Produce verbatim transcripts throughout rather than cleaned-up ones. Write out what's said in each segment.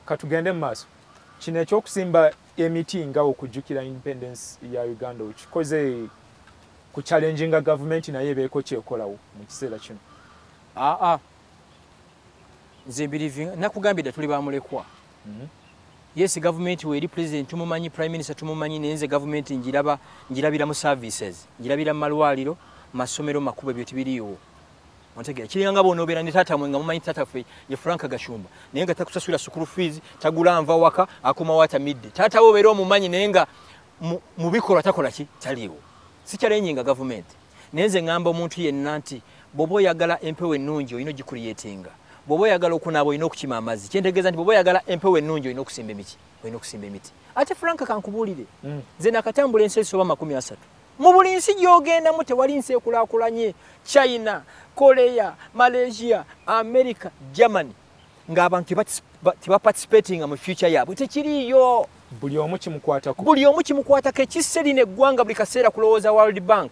katugende mu maaso kino ekyokusimba emiti nga okujjukira independence ya Uganda okikoze ku challenginga government naye ebeeko kyekolawo mu kiseera kino. Ah ah. Nze believing nakugambira tuli bamulekwa. Mm-hmm. Yes, government weri president tumumanyi, prime minister tumumanyi, nenze government njiraba njirabira mu services, njirabira mu malwaliro, masomero makubwa byo tibiriyo. Ontegera kiringa bonobera ne tata mwenga mumanyi tata fe ye Franka Gashumba. Nenga takusasula school fees, tagula nva waka akoma wata midde. Tata wo bero mumanyi nenga mubikola takola ki taliwo. Si challenging government. Nenze ngamba omuntu yenna nti bobo yagala empewe nnungi oyino gicreatinga. Bobo yagala okunabo oyino okukima amazi. Kyentegeeza nti bobo yagala empewe nnungi oyino okusimba emiti. Oyino okusimba emiti. Ate Franka kankubulire. Mm. Nze nakatambula ensi esoba makumi asatu. Mu buli nsi gy'ogenda mu tewali nsi ekulaakulanye. China, Korea, Malaysia, America, Germany. Ng'abantu tiba participating mu future yaabwe tekiriyo. Buli omu kimukwatako. Buli omu kimukwatako ekiseri n'eggwanga buli kaseera kulowooza World Bank,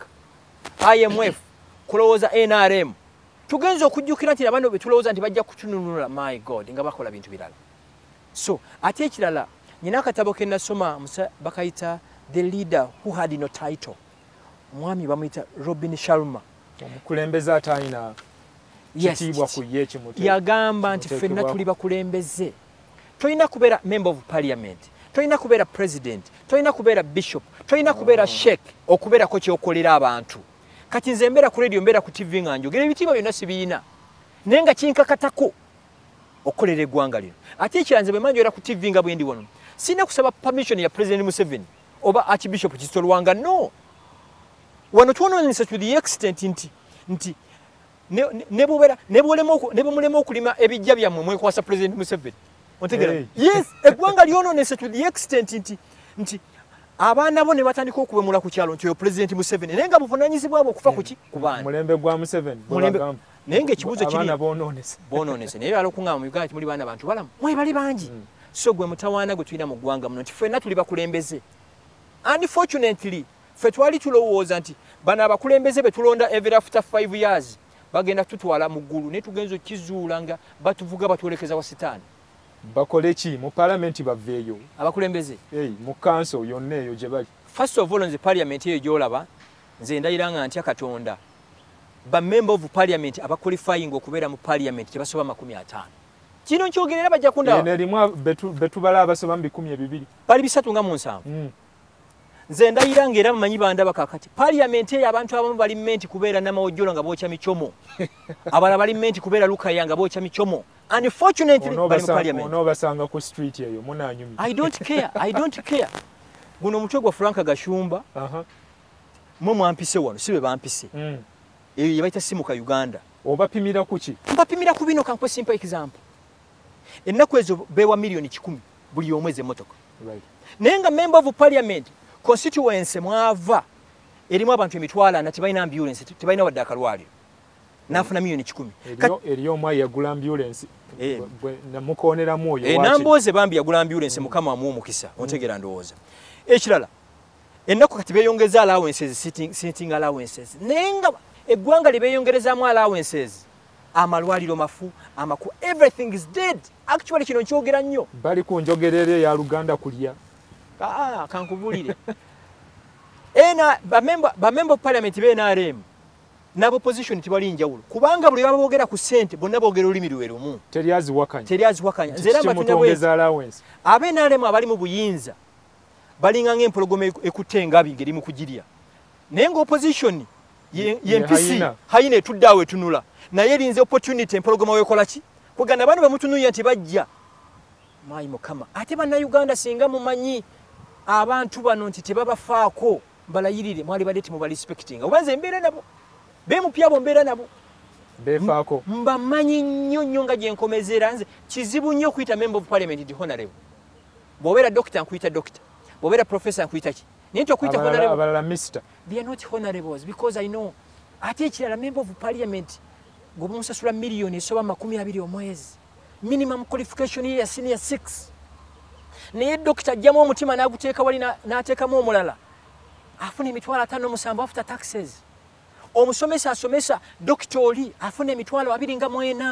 I M F, kulowooza N R M. Tugenza okujjukira nti abano be tulowooza nti bajja kutununula, my God, nga bakola bintu birala. So, ate ekirala, nyina akatabo ke nasoma bakayita The Leader Who Had No Title. Mwami bamuyita Robin Sharma. Omukulembeze atayina kitiibwa ku ye kimuteeka. Yagamba nti ffenna tuli bakulembeze. Toyina kubeera member of parliament. Toyina kubeera president, toyina kubeera bishop, toyina kubeera sheikh okubeera ko kyokolera abantu. Kati nze mbeera ku radio mbeera ku T V nga njogera ebitiibwa byonna sibiina. Nenga kinkakatako okolera eggwanga lino. Ate ekiranze bwe manjogera ku T V nga bwe ndi wano. Sina kusaba permission ya President Museveni oba Archbishop Kizito Lwanga, no. Wano twonoonyesa to the extent nti nti ne bubeera ne bulema okulima ebijja byammwe mwekwasa President Museveni. Hey. Yes, eggwanga lyononese to the extent nti nti abaana bo ne batandika okubemula ku kyalo nti yo President Museveni nenga buvunaanyizibwa abo okufa kuki ku baana mulembe gwa Museveni bagamba nenga ekibuzo kiri abaana bononese bononese naye alokungama mu Uganda muli baana bantu balamu mwe bali bangi. mm. So gwe mutawaana gwe tulina mu ggwanga muno nti ffenna tuli bakulembeze. Unfortunately ffe twali tulowooza nti bano abakulembeze be tulonda every after five years bagenda tutwala mu ggulu ne tugenza okizuula nga batuvuga batwolekeza wa sitaani. Bakole ki mu parliament baveeyo abakulembeze hey mu council yonna eyo gye bali. First of all nze parliament eyo gyolaba nze ndayiranga ntya Katonda ba member of parliament abaqualifying okubeera mu parliament tebasoba makumi ataano. Kino nkyogerera bajja kunda ene limu betu betubala abasoba mu bikumi ebibiri bali bisatu nga mu nsanvu. mm. Nze ndayiranga era mumanyi banda bakakati parliament eyo abantu abamu bali menti kubeera namawojjolo nga bookya micomo abala bali menti kubeera Lukaya nga bookya micomo. Unfortunately bali mu parliament ono basanga ku street eyo munanyumi. I don't care, I don't care. Guno mutwe gwa Franka Gashumba aha mwe mwampise wano sibe bampise. mm. Eyo yebayita simu ka Uganda obapimira kuki mbapimira ku bino kankwe simple example. Ennaku ezo bewa milioni kikumi buli omwezi emotoka. Right. Nenga member of parliament constituency mwava erimu abantu emitwala na tebalina ambulance tebalina wadde akalwaliro nafuna milioni kikumi. Eriyo omwayi yagula ambulance eh namukonera mwoyo wachi. Eh namboze bambi yagula ambulance mm. mukama amu omukisa mm. ontegera ndowooza. Ekirala ennaku kati beyongeza allowances sitting, sitting allowances nenga eggwanga libeyongerezaamu allowances amalwaliro mafu amaku everything is dead. Actually kino nkyogera nnyo bali ku njogerere ya Luganda kulya. Ah kankubulire ena ba member ba member of parliament be N R M nabo position tibali njawulo kubanga buli babogera ku sente bonna bogera olimi luwe lumu teryazi wakanya teryazi wakanya nzera batunda weza allowance abe N R M abali mu buyinza balinga nge empologoma ekutenga bingeri mu kujirya nengo opposition ye, ye M P C haine tuddawe tunula naye linze opportunity empologoma wekola ki kugana bano bamutunuya nti bajja mayi mukama ate banna Uganda singa mumanyi abantu bano nti tebabafaako balayirire mwali badeti mu respecting obanze mbere nabo be mupyabo mbere nabo befaako mbamanyi nnyo nnyo nga gyenkomezera nze kizibu nnyo kuyita member of parliament ndi honorable bw'obeera doctor nkuyita doctor bw'obeera professor nkuyita ki naye tokuyita honorable abalala mister they are not honorables because I know ate ekirala member of parliament gwomusasula miliyoni esoba makumi abiri omwezi minimum qualification ya senior six. Naye doctor jamu omutima naguteeka wali n'ateekamu omulala afuna emitwalo ataano musanvu after taxes. Omusomesa asomesa doctor oli afuna emitwalo abiri nga mwena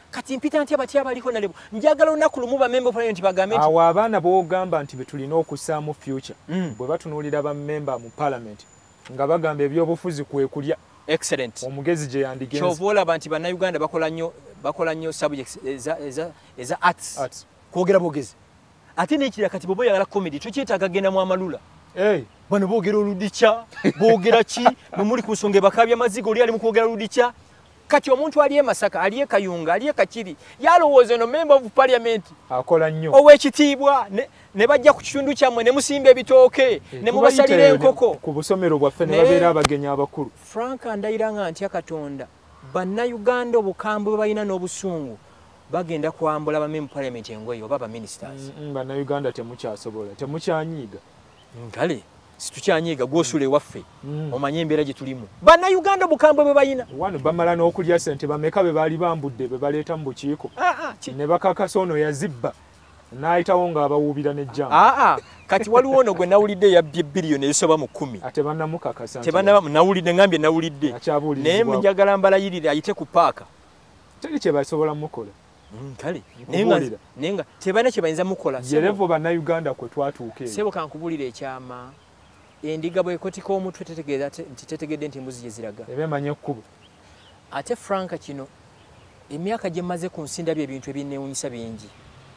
kati mpita nti abatya abaliko nalebo njagala olunaku lumu bamemba parliament bagambe nti awo abaana boogamba nti betulina okussaamu future Mm. bwe batunuulira bammemba mu parliament nga bagamba ebyobufuzi kwe kulya excellent omugezi gye yandigenze kyova olaba nti bannayuganda bakola nnyo bakola nnyo subjects eza, eza, eza arts, Arts. kwogera bwogezi ate nekira kati bwoba oyagala comedy tokyetaaga genda mu amalula hey. bano boogera oludikya boogera ki bwe muli ku nsonga ebakabya amaziga oli ali mu kwogera oludikya kati omuntu ali e Masaka ali e Kayunga ali e Kakiri yalowooza eno member of parliament akola nnyo ow'ekitiibwa ne, ne bajja ku kitundu kyammwe ne musimba ebitooke ne mubasalira enkoko ku busomero bwaffe ne Ne- babeera abagenyi abakulu Frank andayira nga ntya Katonda bannayuganda obukambwe bwe balina n'obusungu bagenda kwambula bamemba parliament engoye oba baministers Mm, mm, bannayuganda temukyasobola temukyanyiiga kale situkyanyiiga gwosula ewaffe Mm. omanye embeera gye tulimu bannayuganda obukambwe bwe balina wano bamala n'okulya sente bameka be baali bambudde be baleeta mu bukiiko Ah, ah, ki- ne bakakasa ono yazibba n'ayitawo ng'abawuubira n'ejjama Ah, ah, kati waliwo ono gwe nawulidde yabbye biliyoni ezisoba mu kkumi ate bannamukakasa nti tebanaba nawulidde ngambye nawulidde naye akyabuulirizibwa njagala mbalayirire ayite ku paaka teri kye basobola mukola Mm, kale Nkubuulira. naye nga tebalina kye bayinza mukola yerevo bannayuganda kwe twatuuka eyo sebo kankubuulira ekyama endiga bwekotika omutwe tetegeeza te- nti tetegedde nti embuzi gye ziraga eba emanya ekkubo ate franka kino emyaka gye mmaze ku nsi ndabye ebintu ebinnewunyisa bingi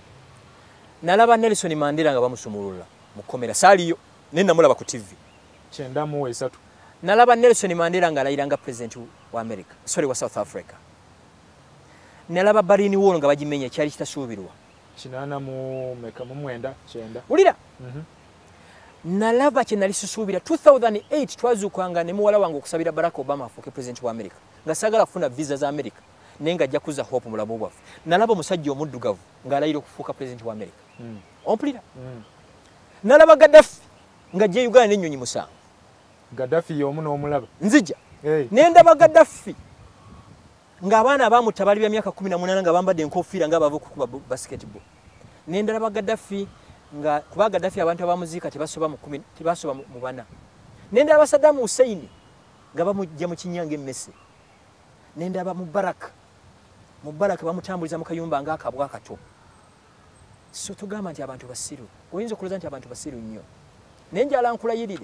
nalaba Nelson Mandela nga bamusumulula mu kkomera saaliyo naye namulaba ku tv kyenda mu esatu nalaba Nelson Mandela ng'alayira nga president wa America sorry wa South Africa nalaba Berlin Wall nga bagimenya ekyali kitasuubirwa kinaana mu meka mu mwenda kyenda wulira Mhm. nalaba kye nali susuubira two thousand eight twazuukanga ne muwala wange okusabira Barack Obama afuuke president wa America nga saagala kufuna visa za America naye nga ajja kuza hope mulamu bwaffe nalaba omusajja omuddugavu ng'alayira okufuuka president wa America Mm. ompulira Mm. nalaba Gaddafi ng'ajja Uganda n'ennyonyi musanvu gaddafi y'omu n'omulaba nzija Hey. nendaba Gaddafi ng'abaana abamutta bali bya myaka kumi na munaana nga bambadde enkofiira ng'abava okukuba bu- basketball nendalaba Gaddafi nga kuba Gaddafi abantu abamuziika tebasoba mu kumi tebasoba mu mu bana nendalaba Saddam Hussein nga bamujja mu kinyanga emmese nendaba Mubarak Mubarak bamutambuliza mu kayumba ng'akabwa akato so tugamba nti abantu basiru oyinza okulooza nti abantu basiru nnyo naye njala nkulayirire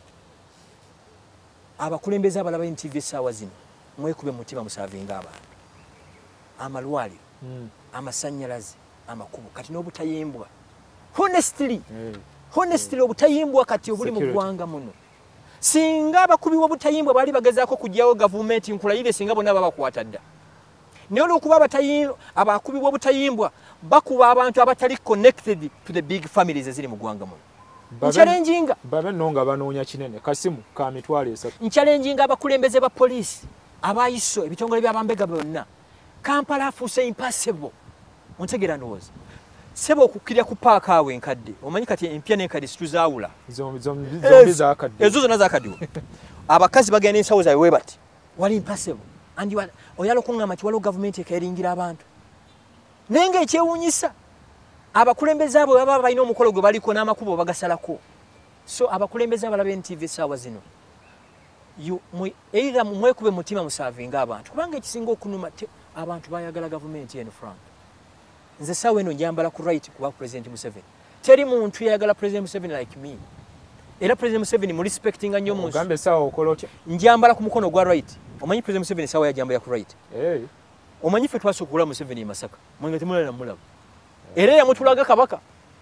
abakulembeze abalaba N T V essaawa zino mwekube mu mutima musaavinga abantu amalwaliro Mm. amasannyalaze amakubo kati n'obutayimbwa honestly Hey. honestly obutayimbwa kati obuli mu Security. ggwanga muno singa abakubi b'obutayimbwa baali bagezaako kugyawo gavumenti nkulayire singa bonna babakwata dda naye olw'okuba abatayi- abakubi b'obutayimbwa bakuba abantu abatali connected to the big families eziri mu ggwanga muno Babe- nkyalenjinga babe nno nga banoonya kinene kasimu ka mitwalo esatu nkyalenjinga abakulembeze ba poliisi abaiso ebitongole by'abambega byonna Kampala afuuse impossible ontegeera ndowooza seba okukkirira ku paaka awo enkadde omanyi kati empya n'enkadde situzaawula Zombi- zombi zombi zakadde ezo zonna zakaddiwa abakazi bagenda ensawo zaabwe bwe bati wali impossible and you are- oyala okuŋŋamba nti waliwo gavumenti ekeringira abantu naye ng'ekyewuunyisa abakulembeze abo baba balina omukolo gwe baliko n'amakubo bagasalako so abakulembeze abalaba N T V essaawa zino You- mwe- era mwekube mutima musaavinga abantu kubanga ekisinga okunuma te- abantu bayagala gavumenti eno frank nze saawa eno njambala ku right kuba president Museveni teri muntu yayagala president Museveni like me era president Museveni mu respectinga nnyo mu nsi ogambe essaawa okola otya njambala ku mukono gwa right omanyi president Museveni saawa yajambala ku right Hey. omanyi ffe twasooka okulaba Museveni e Masaka mwenga temulala namulaba era yamutulaga kabaka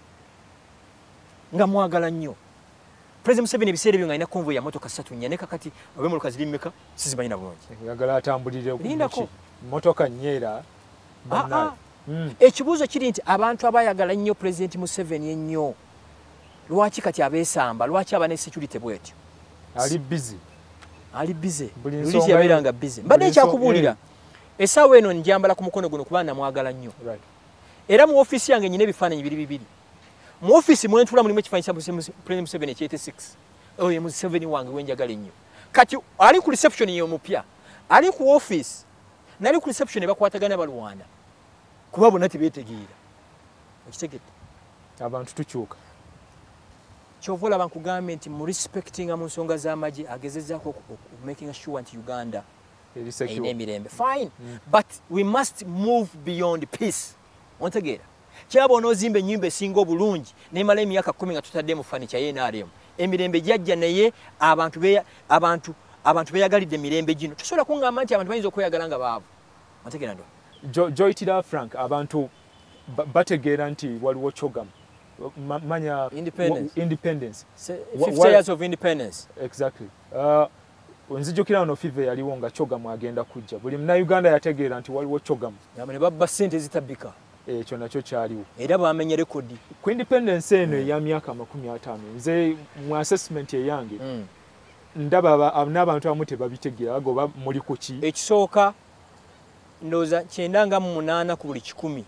nga mwagala nnyo president Museveni ebiseera ebyo nga alina konvoyi ya motoka ssatu nnya ne kakati oba emmotoka ziri mmeka sizimanyi na bulungi yagala atambulire Lindako. muki motoka nyeera Ah, bannaye. ah. Mm. ekibuuzo kiri nti abantu abayagala nnyo president Museveni ennyo lwaki kati abeesamba lwaki aba ne security bwetyo ali busy ali bize Buli lulisi nsonga yabeeranga yo- bize buli mbadde nso- ekyakubuulira essaawa eno njambala ku mukono guno kuba namwagala nnyo Right. era mu ofiisi yange nyina ebifaananyi biri bibiri mu ofiisi mwe ntula mulimu ekifaananyi kya Muse- president Museveni eky eighty-six oyo Museveni wange wenjagala ennyo kati ali ku reception ye omupya ali ku ofiisi nali ku reception bakwatagana balwana kuba bonna tebeetegeera okitegedde abantu tukyuka kyova olaba nkugambe nti mu respectinga mu nsonga z'amagye agezezzaako making sure nti Uganda ine emirembe fine mm. but we must move beyond peace ontegeera kyabo onozimba ennyumba esinga obulungi nemala emyaka kumi nga tutadde mu furniture ye N R M emirembe jajja naye abantu be abantu abantu beyagalidde emirembe gino tusobola kungamba nti abantu bayinza okweyagala nga baavu ontegeera ndo jo, joyitira Frank abantu bategeera nti waliwo kyogamu manya independence independence fifty years of independence exactly uh nzijukira ono five yaliwo nga kyogamu agenda kujja buli mna Uganda yategeera nti waliwo kyogamu yamane babba sente zitabika ekyo nakyo kyaliwo era bamenye rekodi ku independence eno mm. ya myaka makumi ataano nze mu assessment eyange mm. ndaba n'abantu abamu tebabitegeera bagoba muli ku ki ekisooka ndoza kyenda nga mu munaana ku buli kikumi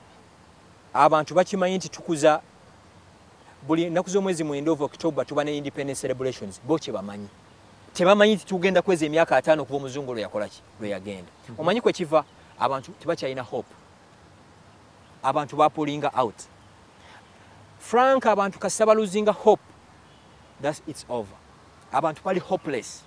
abantu bakimanyi nti tukuza buli naku z'omwezi mwenda of October tuba ne independence celebrations bo kye bamanyi tebamanyi nti tugenda kweza emyaka ataano kuva omuzungu lwe yakola ki lwe yagenda mm -hmm. omanyi kwe kiva abantu tebakyalina hope abantu bapulinga out Frank abantu kasaba losing hope that's it's over abantu bali hopeless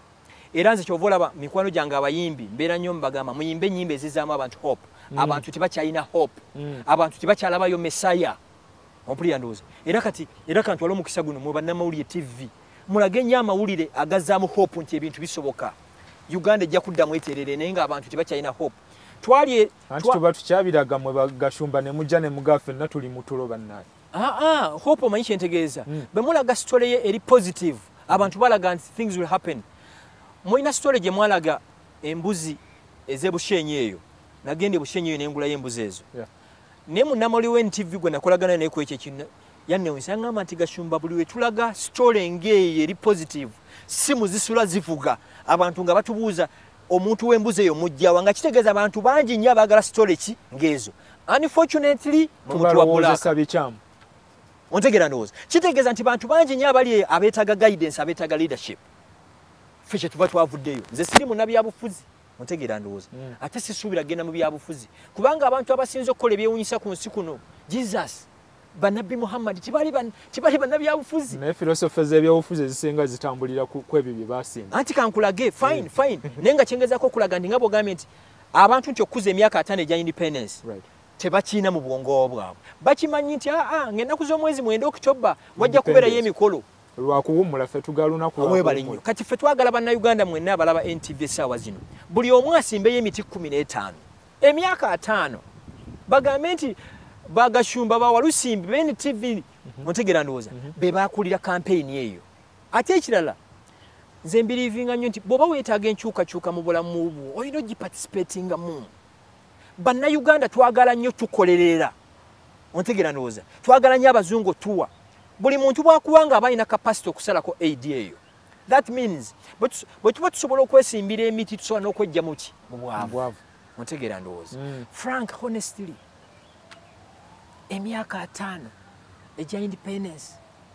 era nze kyovolaba mikwano gyange abayimbi mbeera nnyo mbagamba muyimbe ennyimba ezizaamu abantu hope mm. abantu tebakyalina hope mm. abantu tebakyalabayo mesaya ompulira ndowooza era kati era kanti waliwo omukisa guno mwe bannamawulire T V mulage nnyo amawulire agazaamu hope nti ebintu bisoboka Uganda ejja kuddamu eterere naye nga abantu tebakyalina hope twali anti tuba tukyabiraga mwe bagashumba ne mujja ne mugafe na tuli mutulo bannaye ah ah hope omanyi kyentegeeza mm. bwe mulaga story ye eri positive abantu balaga nti things will happen moina story gye mwalaga embuzi ezebushenye eyo nagende bushenye eyo nengula y'embuzi ezo yeah. ne munamoli we T V gwe nakolagana naye ku ekyo kintu yanne wisanga amanti gashumba buli we tulaga story ngeye eri positive simu zisula zivuga abantu nga batubuuza omuntu w'embuzi eyo mujja wanga kitegeeza abantu bangi nnyo abagala story ki ngezo unfortunately muntu wa bulaka bichamu ontegera ndowooza kitegeeza nti bantu bangi nnyo abali abeetaga guidance abeetaga leadership fiche tuba twavuddeyo nze siri mu nabyabufuzi ontegera ndowooza mm. ate sisuubira genda mu byabufuzi kubanga abantu abasinze okukola ebyewunyisa ku nsi kuno Jesus banabbi Muhammad tibali ban tibali bannabyabufuzi naye philosophies ebyobufuzi ezisinga zitambulira ku ebyo bye basinga anti kankulage fine mm. fine nenga kyengezako okulaga ndi nga bwogambye nti abantu nti okuza emyaka ataano egya independence right. tebakiina mu bwongo bwabwe bakimanyi nti aa ng'ennaku z'omwezi mwenda October wajja kubeerayo emikolo lwakuwummula ffe tugaluna kuwebalinnyo kati ffe twagala bannayuganda mwenna abalaba N T V essaawa zino buli omu asimbeyo emiti kumi n'etaano emyaka ataano bagambe nti bagashumba bawalusimbi be N T V ontegera ndowooza be baakulira kampeyini eyo ate ekirala nze mbiriivinga nnyo nti bw'oba weetaaga enkyukakyuka mu bulamu bwo olina ogiparticipatinga mu bannayuganda twagala nnyo tukolerera ontegera ndowooza twagala nnyo abazungu tuwa buli muntu bwakuwanga aba alina capacity okusalako aid eyo that means bwe tuba tusobola okwesimbira emiti tusobola n'okwejja muki mu bwavu ontegera ndowooza mm. Frank honestly emyaka ataano ejja independence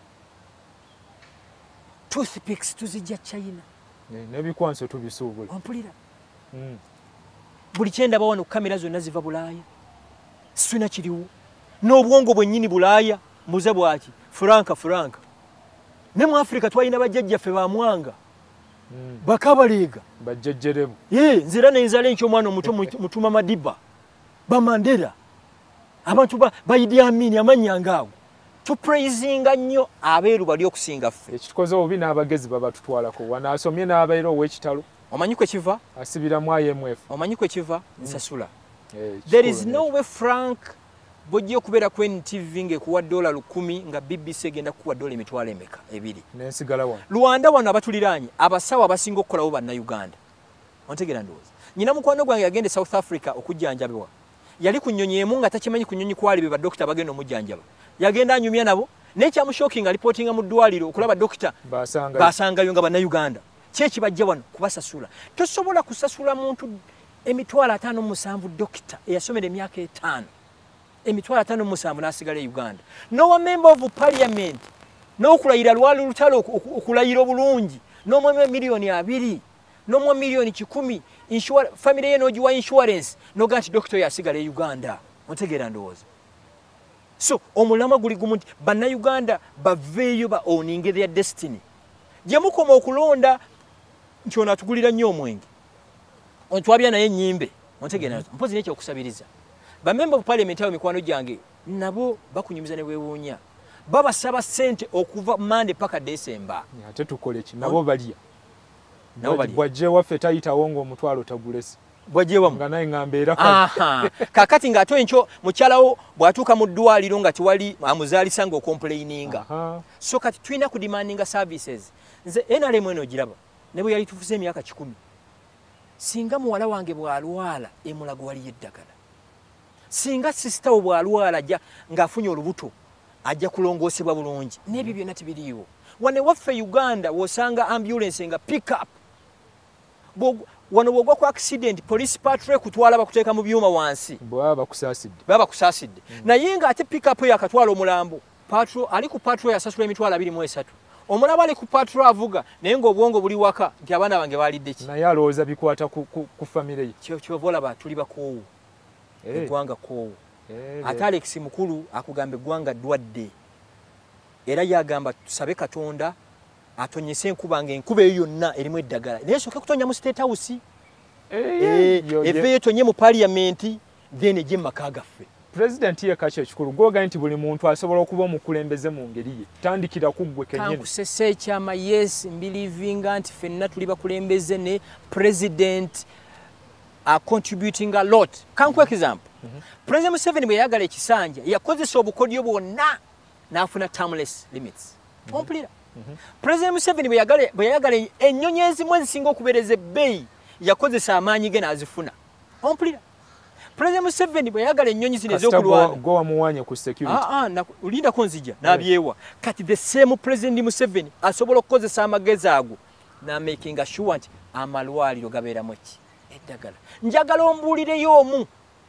toothpicks tuzijja China nebikwanso tubisuubula ompulira mm. buli kyendaba wano kamera zonna ziva Bulaaya sina kiriwo n'obwongo bwennyini Bulaaya muze bwaki Franka Franka ne mu Afrika twalina bajjajjaffe ba mwanga mm. bakabaleega bajjajjerebu ye nzira nenzala enkyo omwana omuto Mutuma Madiba bamandera abantu ba Idi Amin amanyanga ago tu praisinga nnyo abeeru bali okusinga ffe ekitukoze obi n'abagezi baba tutwalako wanaasomye n'abairo ow'ekitalo omanyi kwe kiva asibira mu I M F omanyi kwe kiva nsasula mm. hey, there is no way Frank bojje okubeera ku N T V ng'ekuwa dola lukumi nga B B C egenda kuwa dola emitwalo emeka ebiri n'ensigala wano Luanda wano abatuliraanye abasawo abasinga okukolawo bannayuganda ontegera ndowooza nyina mukwano gwange yagende South Africa okujjanjabibwa yali ku nnyonyi emu nga takimanyi ku nnyonyi kwali be badokita bagenda omujjanjaba yagenda anyumya nabo n'ekyamushokinga alipootinga mu ddwaliro okulaba dokita basangayo nga bannayuganda kyekibajja wano kubasasula tosobola kusasula muntu emitwalo ataano mu musanvu dokita eyasomera emyaka etaano emitwalo ataano mu musanvu n'asigala e Uganda nowa member of parliament n'okulayira lwali lutalo okulayira obulungi n'omwa miliyoni abiri n'omwa miliyoni kikumi family ye n'ogiwa insurance noga nti dokita oyo asigala e Uganda ontegeera ndowooza so omulama guli gumu nti bannayuganda baveeyo ba owning their destiny gye mukoma okulonda nti ono atugulira nnyo omwenge ontwabya naye nyimbe ontegera mm -hmm. mpozi nekyo okusabiriza ba member of parliament awo mikwano gyange nabo bakunyumiza ne bwewunya baba saba sente okuva Monday paka December ate tukole ki nabo balya nabo balya bwaje waffe tayita wongo omutwalo tagulesi bwaje wamu nga naye ngambeera aha kakati nga ato mukyalawo bwatuuka mu ddwaliro nga tiwali amuzaalisa nga okomplaininga so kati tulina ku demandinga services nze N R M eno giraba ne bwe yali tufuze emyaka kikumi singa muwala wange bwalwala emulago wali yeddagala singa sister wo bwalwala ajja ng'afunye olubuto ajja kulongoosebwa bulungi n'ebyo byonna tibiriiwo wane waffe Uganda wosanga ambulance nga pick up wano bwogwa ku accident police patrol kutwala bakuteeka mu byuma wansi baba kusaasidde baba kusaasidde mm. naye nga ate pick up yakatwala omulambo patrol ali ku patrol yasasula emitwalo abiri mu esatu omulaba ali ku patrol avuga naye ng'obwongo buli waka nti abaana bange balidde ki naye alowooza bikwata ku, ku, ku famire ye kyo kyo volaba tuli bakoowu hey. Eggwanga koowu hey. Ate Alex mukulu akugamba eggwanga ddwadde era yagamba tusabe Katonda atonyese enkuba nga enkuba eyo yonna erimu eddagala naye soke kutonya mu state house eh eve yetonye mu parliament then eje maka gaffe president ye kache kikulu goga nti buli muntu asobola okuba omukulembeze mu ngeri ye tandikira kuggwe kenyene kankusese ekyama yes believing anti fenna tuli bakulembeze ne president are contributing a lot kanku example mm -hmm. President Museveni bwe yagala ekisanja yakozesa obukodyo bwonna n'afuna termless limits mm -hmm. complete mm -hmm. President Museveni bwe yagala bwe yagala ennyonyi ezimu ezisinga okubereza ebbeeyi yakozesa amaanyi ge n'azifuna complete. President Museveni bwe yagala ennyonyi zino ez'okulwana go amuwanye ku security ah ah ulinda konzija nabyewa kati the same President Museveni asobola okukozesa amagezi ago na making sure nti amalwaliro gabeeramu ki eddagala njagala ombuulireyo omu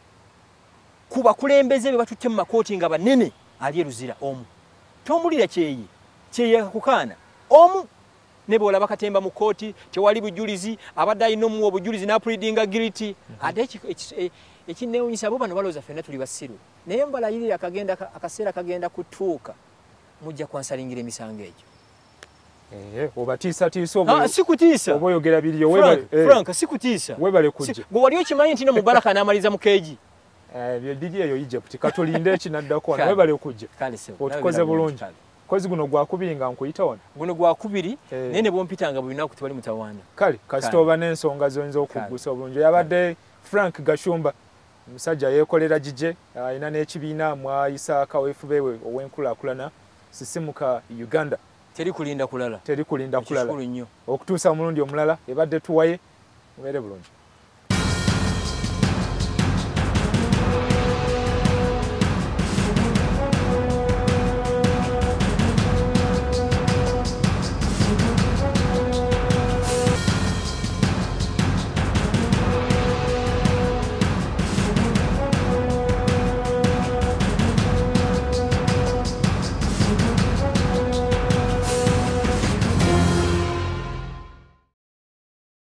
kuba kulembeze be batutte mu makooti nga banene ali eruzira omu tombulira kyeyi kyeyi kukaana omu ne bola bakatemba mu kooti tewali bujulizi abadde alina omuwa obujulizi n'apulidinga guilty ate ekinneewunyisa abo bano balowooza ffenna tuli basiru naye mbalayirira akagenda akaseera kagenda kutuuka mujja kwansalingira emisango egyo eh obatiisa tiisa obo ah sikutiisa obo yogera biriyo webale Frank sikutiisa webale kujja gwe wali okimanyi nti no Mubaraka n'amaliza mu keji eh byo didi eyo Egypt katolinde ekinaddako webale kujja otukoze bulungi kozi guno gwakubiri nga nkuyita wano guno gwakubiri eh. Nene bompitanga bubina kuti bali mutawana kale kasitoba n'ensonga zonzo okugusa obulungi yabadde Frank Gashumba musajja yekolera jije alina n'ekibiina mwa Isaka wefubewe owenkulakulana sisimuka Uganda teri kulinda kulala teri kulinda kulala okutuusa omulundi omulala ebadde tuwaye mubere bulungi.